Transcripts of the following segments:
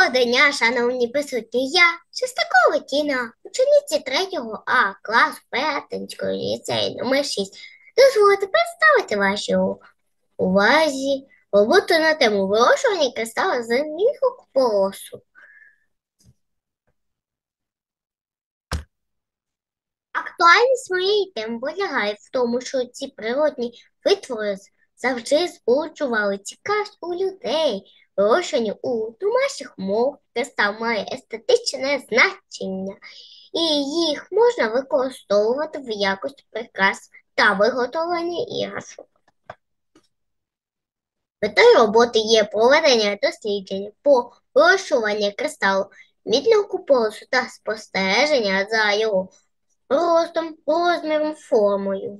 Доброго дня, шановні присутні. Я Шестакова Тіна, учениця 3 А класу Петинського ліцею номер 6. Дозвольте представити вашій увазі роботу на тему вирощування кристала з мілкокупоросу. Актуальність моєї теми полягає в тому, що ці природні витвори завжди збуджували цікавість у людей. Вирощування у домашніх умовах кристал має естетичне значення, і їх можна використовувати в якості прикрас та виготовлення іграшок. Метою роботи є проведення досліджень по вирощуванню кристалу мідного купоросу та спостереження за його ростом, розміром, формою.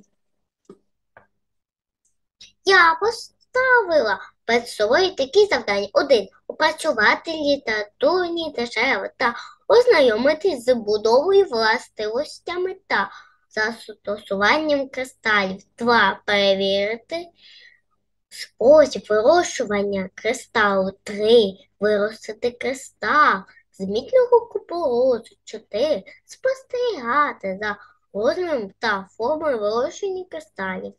Я поставила перед собою такі завдання. 1. Опрацювати літературні джерела та ознайомитись з будовою, властивостями та застосуванням кристалів. 2. Перевірити спосіб вирощування кристалу. 3. Виростити кристал з мідного купоросу. 4. Спостерігати за розміром та формою вирощення кристалів.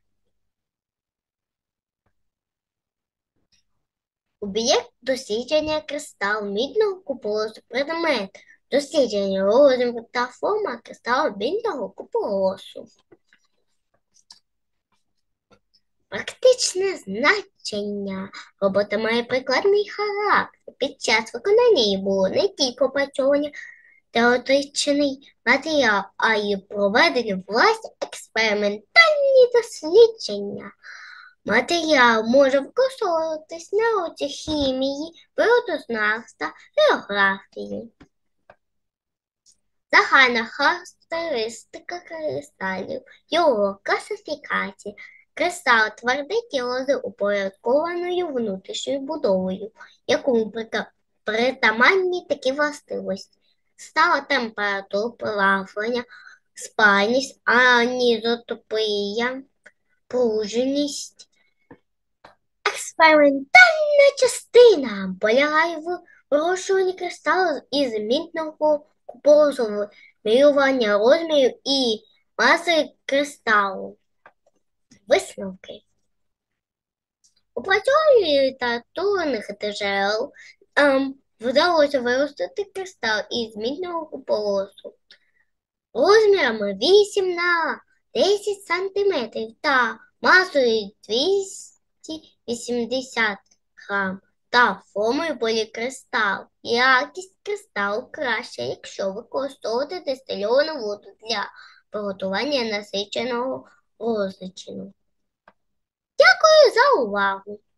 Об'єкт дослідження кристалу мідного купоросу. Предмет дослідження розміру та форма кристалу мідного купоросу. Практичне значення. Робота має прикладний характер. Під час виконання її було не тільки опрацьовування теоретичний матеріал, а й проведені власні експериментальні дослідження. Матеріал може використовуватись в науці хімії, природознавства, географії. Загальна характеристика кристалів, його класифікація. Кристал – тверде тіло з упорядкованою внутрішньою будовою, якому притаманні такі властивості. Стала температура плавлення, спальність, анізотропія, пружність. Експериментальна частина полягає в вирощуванні кристалу із мідного купоросу, вимірювання розмірів і маси кристалу. Висновки. Опрацьовуванням літературних джерел вдалося виростити кристал із мідного купоросу розмірами 8 на 10 см та масою 280 грам та формою полікристал. Якість кристалу краща, якщо використовувати дистильовану воду для приготування насиченого розчину. Дякую за увагу!